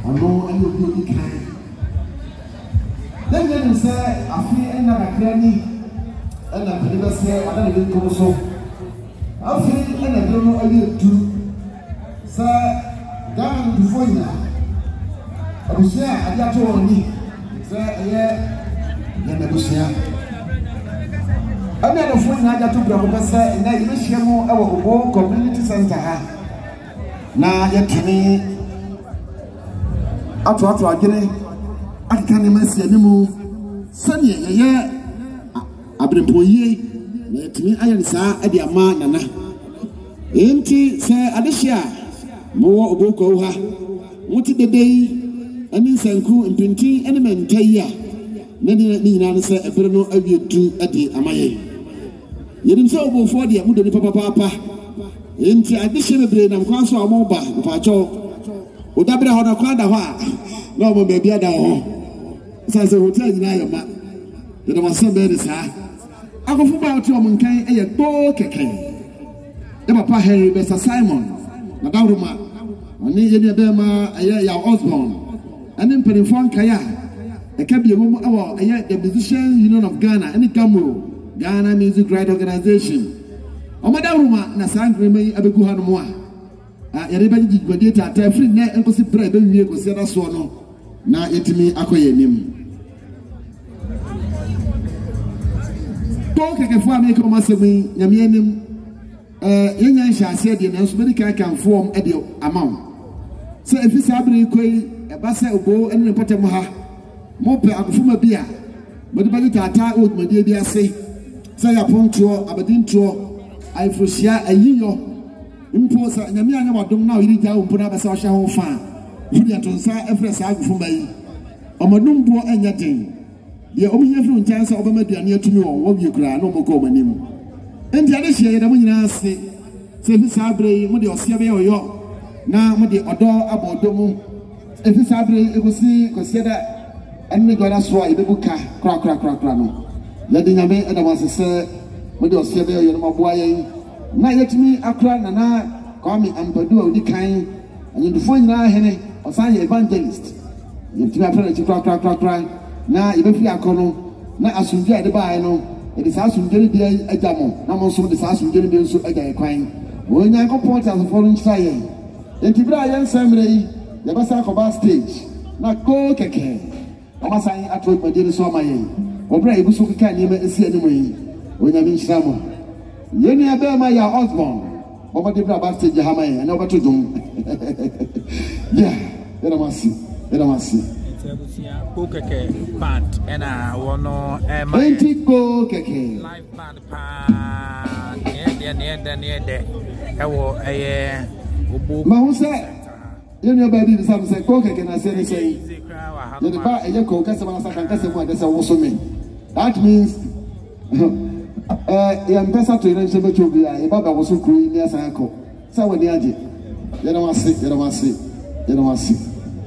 know any of you can. Then you say, I feel another granny, and I never say, I don't even go so. I feel and I don't know what you do. Sir, down before you now. I was there, I got told me. Sir, yeah, then I was here. I made a phone I got to Professor, and I wish you more our community center. Now, yet to me, I try to again. I can't even see any move. Sunny, yeah, I've been poye. Let me iron, sir, at the amount, Nana. Ain't it, sir, Alicia? More of Bokoha. What did the day? And in Sanku and Pinty, and a man tell ya. Nani answer a Bruno of you two at the Amaye. You didn't so before the Amudu Papa. Ain't it additional brain and Council Mobile, Pacho? Would that be on a quadra? No one may be at home. Says a hotel in Ayama. There was some bed, sir. I go for about your monkey and a keke. The Papa Henry Bessa Simon, Madame Roma, and Nidia Bema, a year Osborne, and then Penifon Kaya, a cabby woman, a year the Musician Union of Ghana, and the Camu, Ghana Music Right Organization. O Madame Roma, Nasan Remy Abeguhan Moa. Everybody did data, tell free net and gossip bread, and we go see that swallow. Now it me acquire him. Talk like a farm make a massive Yamianim. Young shall say the announcement can form at the amount. So if it's a bassa obo and a potamaha, more per Akufuma beer. But the body tata would my dear say upon tour, Aberdeen tour, I foresee a year. Impose Yamiana don't know you down put up a social farm. You are to say every side from me. Omadumbo and Yatin. The only different chance of a near to me or what you cry, no more common him. And the other share, the woman say, if Sabre, with your Savio or your now with the odor about Domo. If it's Sabre, it will see, consider, and we got us why the book crack. Letting Yame and I was to say, with your Savio, your boy. Now let me a cry and I call me Ampadu, the kind, and you find now, Henry. Or sign evangelist. You try to crack. Now, if you are colonel, not as soon as the buy, no, it is as soon as the a demo. Now, also the as soon as the so a crying. When I go point as a foreign sire, then to Brian Samuel, the Basaka stage. Now, go keke. I must say, I told my dear Somaye, or brave who can even see anyway. When I mean Samo, Yenia Belmaya Osborne, over the Brabant stage, Hamay, and over to them. Yeah. Let us see. Keke band and I want no keke live band pan near there. Hello, you know, baby, some say keke and I say, the bar and your coke, that means, the ambassador to the to be a baba was so green near Sanko. So when the agent, you don't want to see.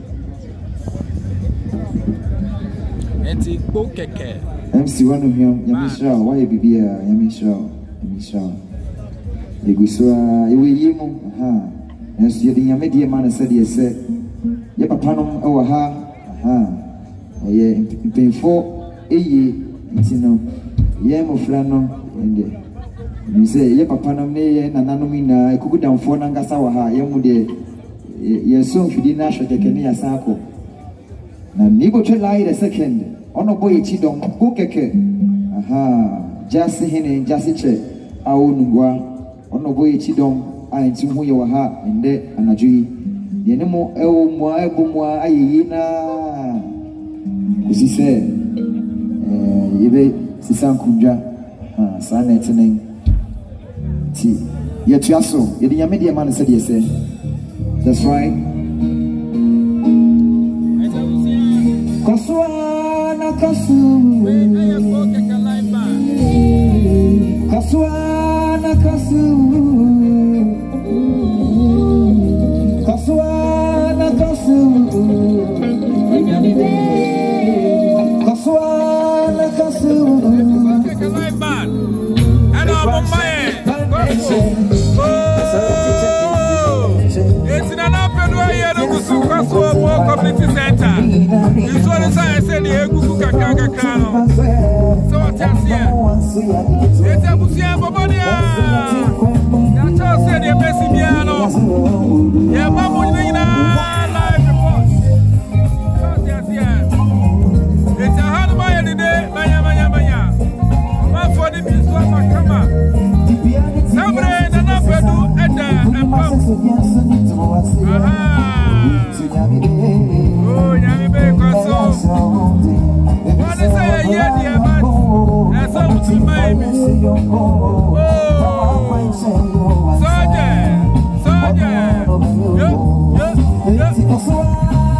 MC one of him, Yamisha, why you be here? Yamisha. You go so, you will hear him. And so the Yamedia man said, yes, sir. Yapapanum, oh, ha. Yeah, before a year, it's no. Yam of Flano, and you say, Yapapanum, and Anonymina, I could go down for Nangasawa, Yamude. Yes, so if you did not show the Kenya Sako. Now, Nigo lie the second. Ono boy chidom go keke. Aha, just hene just che. Awu nungwa. Ono boy chidom a ntimu ye waha ende anajui. Yenemo ewo mwa ebumwa ayina. Kusise yebe sisan kunja. Sana etenen. Ti yetuaso yedi nyame man said yes. That's right. Kaswana kasu, kaswana kasu, kaswana kasu, kaswana kasu. It's an Ampadu here, the Community This one is I said the Kuka Kaka. So what's here? It's a Busia Bobonia. That's all said the Messiano. Yeah, Babu Nina live report. It's a hard mile today, Maya. One for the Miss Lama. Sabre and Ampadu and Ampadu. Oh, Yami Baker. What is a year, dear man? That's up to my miss. Oh, Sergeant.